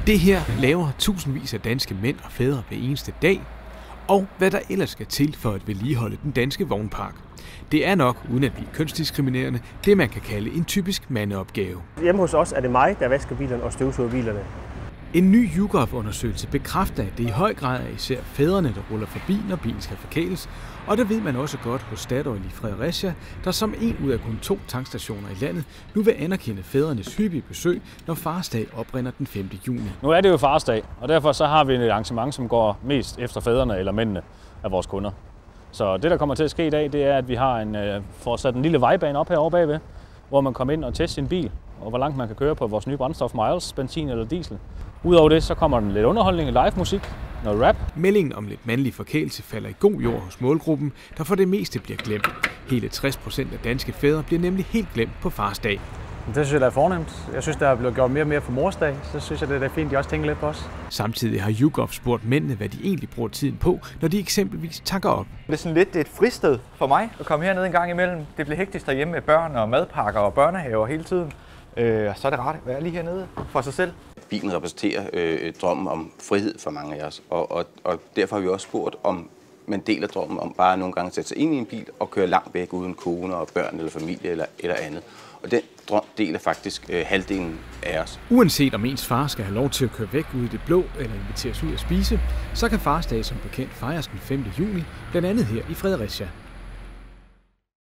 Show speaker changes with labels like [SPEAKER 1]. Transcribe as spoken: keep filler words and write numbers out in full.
[SPEAKER 1] Det her laver tusindvis af danske mænd og fædre hver eneste dag, og hvad der ellers skal til for at vedligeholde den danske vognpark. Det er nok, uden at blive kønsdiskriminerende, det man kan kalde en typisk mandeopgave.
[SPEAKER 2] Hjemme hos os er det mig, der vasker bilerne og støvsuger bilerne.
[SPEAKER 1] En ny YouGov-undersøgelse bekræfter, at det i høj grad er især fædrene, der ruller forbi, når bilen skal forkæles, og det ved man også godt hos Statoil i Fredericia, der som en ud af kun to tankstationer i landet nu vil anerkende fædrenes hyppige besøg, når farsdag oprinder den femte juni.
[SPEAKER 3] Nu er det jo farsdag, og derfor så har vi et arrangement, som går mest efter fædrene eller mændene af vores kunder. Så det, der kommer til at ske i dag, det er, at vi har en, får sat en lille vejbane op herovre bagved, hvor man kommer ind og tester sin bil, og hvor langt man kan køre på vores nye brændstof Miles, benzin eller diesel. Udover det, så kommer der lidt underholdning, live musik, noget rap.
[SPEAKER 1] Meldingen om lidt mandlig forkælelse falder i god jord hos målgruppen, der for det meste bliver glemt. Hele tres procent af danske fædre bliver nemlig helt glemt på farsdag.
[SPEAKER 4] Det synes jeg, der er fornemt. Jeg synes, der er blevet gjort mere og mere for morsdag. Så synes jeg, det er fint, at de også tænker lidt på os.
[SPEAKER 1] Samtidig har YouGov spurgt mændene, hvad de egentlig bruger tiden på, når de eksempelvis tanker op.
[SPEAKER 5] Det er sådan lidt et fristed for mig at komme herned en gang imellem. Det bliver hektisk derhjemme med børn og madpakker og børnehaver hele tiden. Øh, så er det rart at være lige hernede for sig selv.
[SPEAKER 6] Bilen repræsenterer øh, drømmen om frihed for mange af os, og, og, og derfor har vi også spurgt, om man deler drømmen om bare nogle gange at sætte sig ind i en bil og køre langt væk uden kone og børn eller familie eller, eller andet. Og den drøm deler faktisk øh, halvdelen af os.
[SPEAKER 1] Uanset om ens far skal have lov til at køre væk ud i det blå eller inviteres ud at spise, så kan farsdag som bekendt fejres den femte juni, blandt andet her i Fredericia.